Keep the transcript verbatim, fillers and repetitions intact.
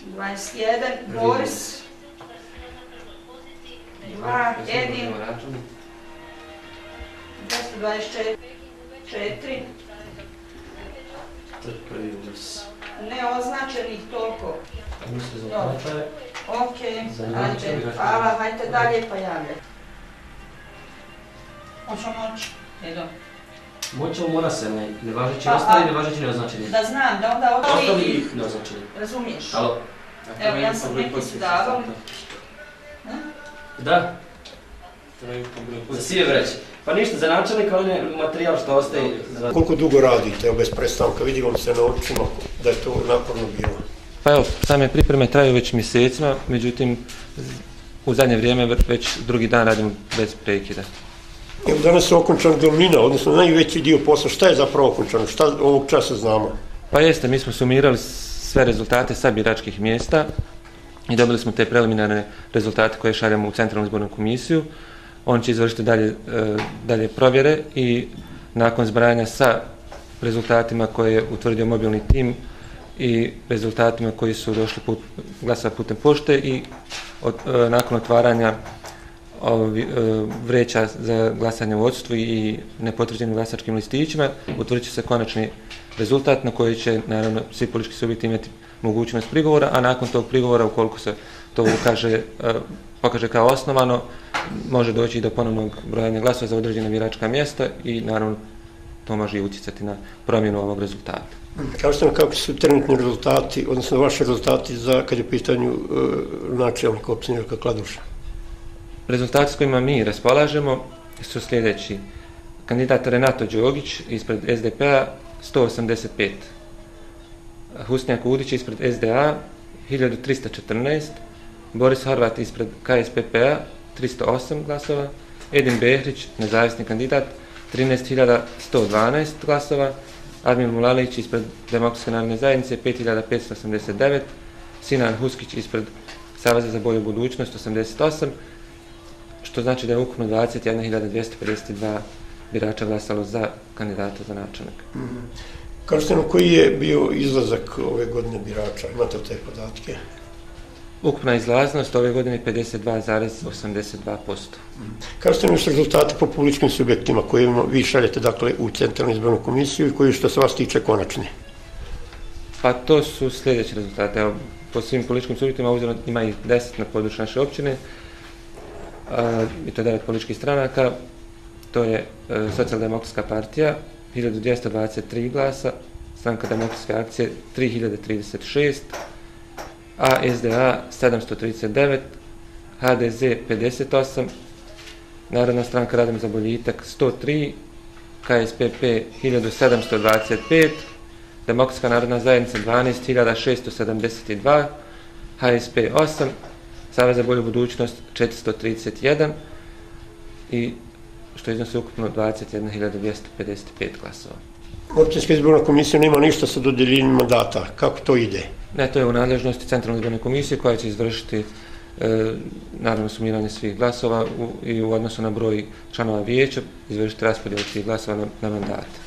dvadeset jedan, Boris. dva, Edin. dvesta dvadeset četiri. Neoznačenih toliko. Ok, ajde, hvala, hajte dalje pa javljaj. Hoćemo moći? Edo. Moćemo mora se, nevažeći ostali, nevažeći neoznačeni. Da znam, da onda ostali... Ostali i neoznačeni. Razumiješ? Alo? Evo, ja sam neki su davali. Da? Za sije reći. Pa ništa, za načelnika, ali ne materijal što ostaje... Koliko dugo radite, evo bez predstavka, vidi vam se na očima da je to naporno bilo? Pa evo, same pripreme traju već mjesecima, međutim, u zadnje vrijeme već drugi dan radimo bez prekida. Evo danas je okončan glavnina, odnosno najveći dio posla, šta je zapravo okončano, šta ovog časa znamo? Pa jeste, mi smo sumirali sve rezultate sa biračkih mjesta i dobili smo te preliminarne rezultate koje šaljamo u Centralnu izbornu komisiju. On će izvršiti dalje, dalje provjere i nakon zbrajanja sa rezultatima koje je utvrdio mobilni tim i rezultatima koji su došli put, glasova putem pošte i od, nakon otvaranja ovi, vreća za glasanje u odsustvu i nepotvrđenim glasačkim listićima utvrdit će se konačni rezultat na koji će naravno svi politički subjekti imati mogućnost prigovora, a nakon tog prigovora ukoliko se to ukaže, pokaže kao osnovano, može doći i do ponovnog brojanja glasova za određena biračka mjesta i naravno to može i utjecati na promjenu ovog rezultata. Kažete nam kako su trenutni rezultati, odnosno vaši rezultati za kad je u pitanju e, načelnika općine Velika Kladuša? Rezultati s kojima mi raspolažemo su sljedeći. Kandidat Renato Đogić ispred S D P-a sto osamdeset pet, Husnjak Udić ispred S D A hiljadu trista četrnaest, Boris Horvat ispred K S P P-a tristo osam glasova, Edin Behrić, nezavisni kandidat, trinaest hiljada sto dvanaest glasova, Admir Mulalić ispred Demokratske narodne zajednice pet hiljada petsto osamdeset devet, Sinan Huskić ispred Saveza za bolju budućnost osamdeset osam, što znači da je ukupno dvadeset jedna hiljada dvjesto pedeset dva birača glasalo za kandidata za načelnika. Mm-hmm. Kažete nam koji je bio izlazak ove godine birača, imate te podatke? Ukupna izlaznost ove godine pedeset dva zarez osamdeset dva posto. Kažete nam još rezultate po političkim subjektima koje vi šaljete dakle, u Centralnu izbornu komisiju i koji što se vas tiče konačni? Pa to su sljedeći rezultate. Evo, po svim političkim subjektima obzirom ima ih deset na području naše općine, a, i to devet političkih stranaka. To je e, Socijaldemokratska partija hiljadu dvjesto dvadeset tri glasa, Stranka demokratske akcije tri hiljade trideset šest, A S D A sedamsto trideset devet, H D Z pedeset osam, Narodna stranka Radom za boljitak sto tri, K S P P hiljadu sedamsto dvadeset pet, Demokratska narodna zajednica dvanaest hiljada šesto sedamdeset dva, H S P osam, Savez za bolju budućnost četiristo trideset jedan i što iznosi ukupno dvadeset jedna hiljada dvjesto pedeset pet glasova. Općinska izborna komisija nema ništa sa dodjeljivanjem mandata. Kako to ide? Ne, to je u nadležnosti Centralne izborne komisije koja će izvršiti e, naravno sumiranje svih glasova u, i u odnosu na broj članova vijeća izvršiti raspodjelu tih glasova na, na mandate.